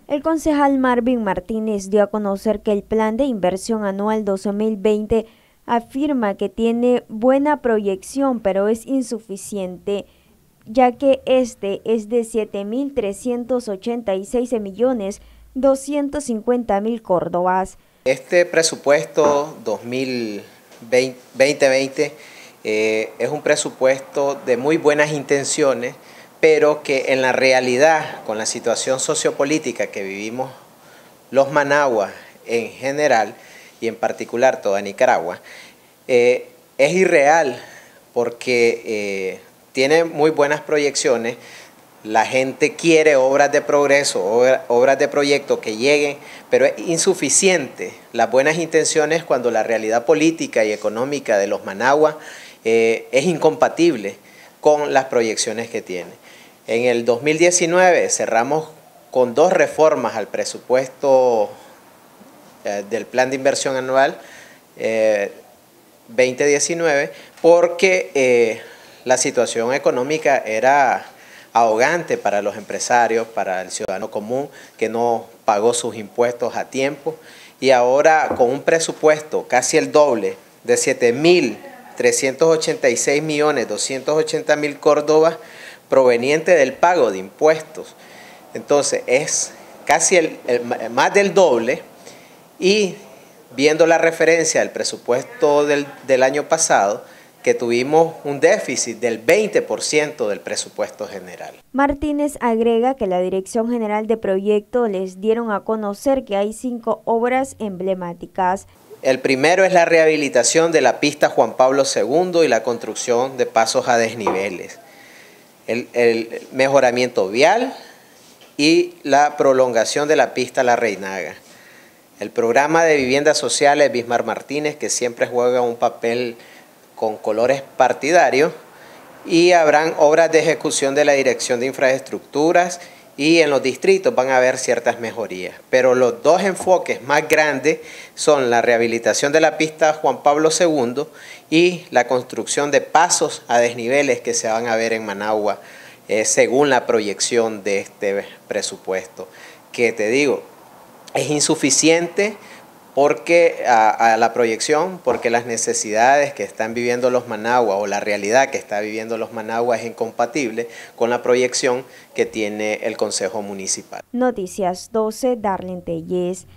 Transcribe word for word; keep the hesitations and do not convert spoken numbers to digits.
El concejal Marvin Martínez dio a conocer que el Plan de Inversión Anual dos mil veinte afirma que tiene buena proyección, pero es insuficiente, ya que este es de siete mil trescientos ochenta y seis millones doscientos cincuenta mil córdobas. Este presupuesto dos mil veinte eh, es un presupuesto de muy buenas intenciones, pero que en la realidad, con la situación sociopolítica que vivimos los managuas en general y en particular toda Nicaragua, eh, es irreal porque eh, tiene muy buenas proyecciones. La gente quiere obras de progreso, obras de proyecto que lleguen, pero es insuficiente las buenas intenciones cuando la realidad política y económica de los managuas eh, es incompatible con las proyecciones que tiene. En el dos mil diecinueve cerramos con dos reformas al presupuesto eh, del Plan de Inversión Anual eh, veinte diecinueve porque eh, la situación económica era ahogante para los empresarios, para el ciudadano común que no pagó sus impuestos a tiempo, y ahora con un presupuesto casi el doble de siete mil trescientos ochenta y seis millones doscientos ochenta mil córdobas proveniente del pago de impuestos. Entonces es casi el, el, más del doble, y viendo la referencia del presupuesto del, del año pasado, que tuvimos un déficit del veinte por ciento del presupuesto general. Martínez agrega que la Dirección General de Proyecto les dieron a conocer que hay cinco obras emblemáticas. El primero es la rehabilitación de la pista Juan Pablo segundo y la construcción de pasos a desniveles, el, el mejoramiento vial y la prolongación de la pista La Reinaga. El programa de viviendas sociales Bismar Martínez, que siempre juega un papel con colores partidarios, y habrán obras de ejecución de la Dirección de Infraestructuras, y en los distritos van a haber ciertas mejorías. Pero los dos enfoques más grandes son la rehabilitación de la pista Juan Pablo segundo y la construcción de pasos a desniveles que se van a ver en Managua eh, según la proyección de este presupuesto, que te digo, es insuficiente porque a, a la proyección, porque las necesidades que están viviendo los managuas o la realidad que está viviendo los managuas es incompatible con la proyección que tiene el Consejo Municipal. Noticias doce, Darlene Tellez.